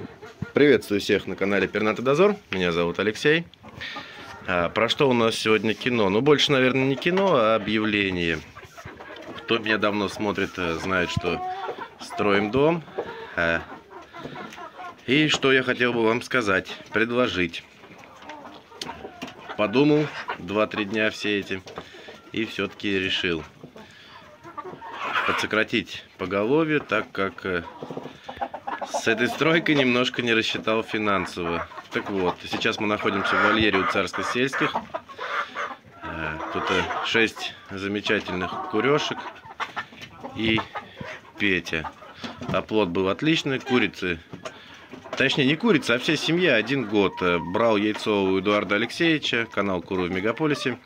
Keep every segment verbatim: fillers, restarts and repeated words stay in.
Приветствую всех на канале Пернатый Дозор. Меня зовут Алексей. А, про что у нас сегодня кино? Ну, больше, наверное, не кино, а объявление. Кто меня давно смотрит, знает, что строим дом. А, и что я хотел бы вам сказать, предложить. Подумал два-три дня все эти и все-таки решил подсократить поголовье, так как с этой стройкой немножко не рассчитал финансово. Так вот, сейчас мы находимся в вольере у царско-сельских. Тут шесть замечательных курешек и Петя. Оплот был отличный, курицы, точнее не курица, а вся семья один год. Брал яйцо у Эдуарда Алексеевича, канал Куры в Мегаполисе.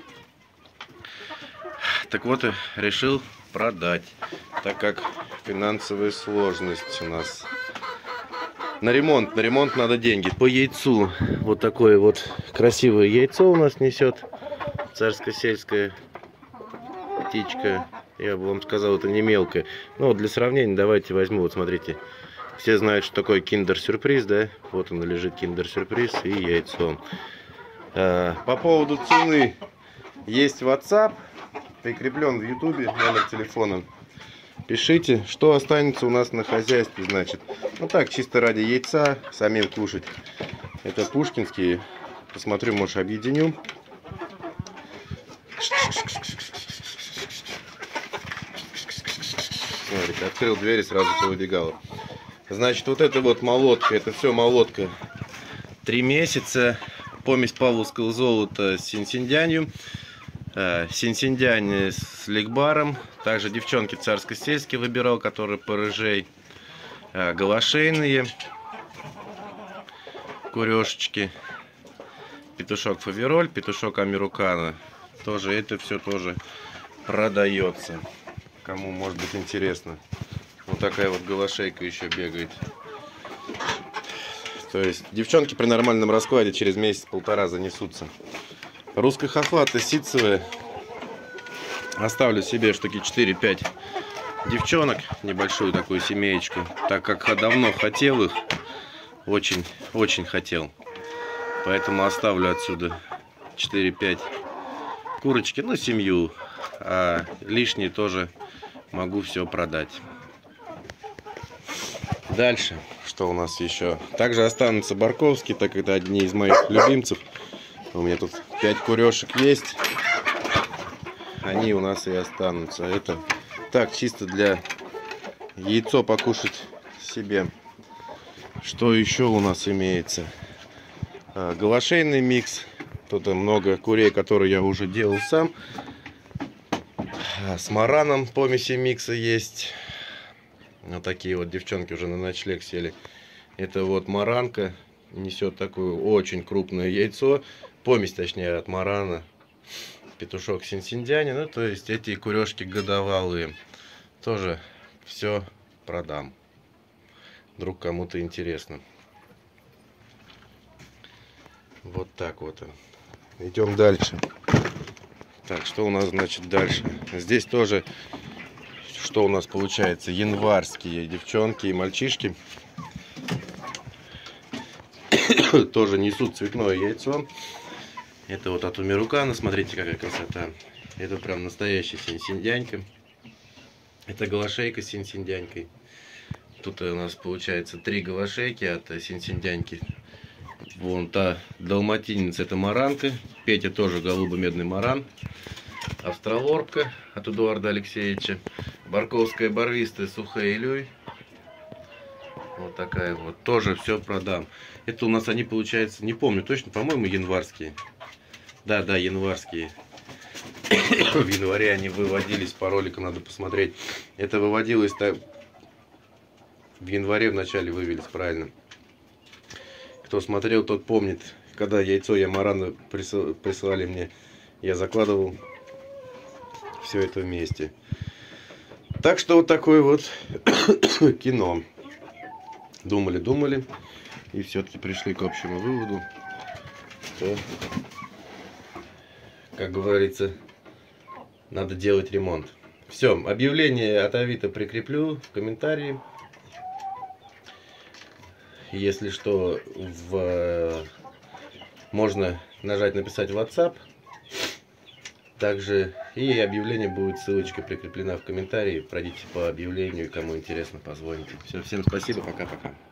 Так вот, решил продать, так как финансовая сложность у нас. На ремонт, на ремонт надо деньги. По яйцу вот такое вот красивое яйцо у нас несет царско-сельская птичка. Я бы вам сказал, это не мелкое. Но вот для сравнения давайте возьму, вот смотрите. Все знают, что такое киндер-сюрприз, да? Вот он лежит, киндер-сюрприз и яйцо. А, по поводу цены есть WhatsApp, прикреплен в ютубе номер телефона. Пишите, что останется у нас на хозяйстве, значит. Ну так, чисто ради яйца, самим кушать. Это пушкинские. Посмотрю, может, объединю. Смотрите, открыл дверь и сразу повыбегало. Значит, вот это вот молотка, это все молотка. Три месяца. Помесь павловского золота с синсиндянью. Синсиндянь с ликбаром. Также девчонки царско-сельские выбирал, которые порыжей. Голошейные курешечки. Петушок фавероль, петушок американо. Тоже это все тоже продается. Кому может быть интересно. Вот такая вот голошейка еще бегает. То есть девчонки при нормальном раскладе через месяц-полтора занесутся. Русская хохлата ситцевая. Оставлю себе штуки четыре-пять девчонок. Небольшую такую семеечку. Так как давно хотел их. Очень, очень хотел. Поэтому оставлю отсюда четыре-пять курочки. Ну, семью. А лишние тоже могу все продать. Дальше. Что у нас еще? Также останутся барковские, так как это одни из моих любимцев. У меня тут пять курешек есть. Они у нас и останутся. Это так, чисто для яйцо покушать себе. Что еще у нас имеется? А, голошейный микс. Тут много курей, которые я уже делал сам. А, с мараном помеси микса есть. Вот такие вот девчонки уже на ночлег сели. Это вот маранка. Несет такое очень крупное яйцо. Помесь, точнее, от марана. Петушок синсиндяни. Ну, то есть эти курешки годовалые. Тоже все продам. Вдруг кому-то интересно. Вот так вот. Идем дальше. Так, что у нас, значит, дальше? Здесь тоже, что у нас получается? Январские девчонки и мальчишки. Тоже несут цветное яйцо. Это вот от Умирукана, смотрите, какая красота. Это прям настоящая синсиндянька. Это голошейка с синсиндянькой. Тут у нас получается три голошейки от синсиндяньки. Вон та далматинец, это маранка. Петя тоже голубо-медный маран. Австралорбка от Эдуарда Алексеевича. Барковская барвистая сухая илюй. Вот такая вот. Тоже все продам. Это у нас они, получается, не помню точно, по-моему, январские. Да, да, январские. В январе они выводились, по ролику надо посмотреть. Это выводилось так. В январе в начале вывелись, правильно. Кто смотрел, тот помнит, когда яйцо ямарана присылали мне, я закладывал все это вместе. Так что вот такое вот кино. Думали, думали, и все-таки пришли к общему выводу, что, как говорится, надо делать ремонт. Все, объявление от Авито прикреплю в комментарии. Если что, в... можно нажать написать в WhatsApp. Также и объявление будет, ссылочка прикреплена в комментарии. Пройдите по объявлению, кому интересно, позвоните. Все, всем спасибо, пока-пока.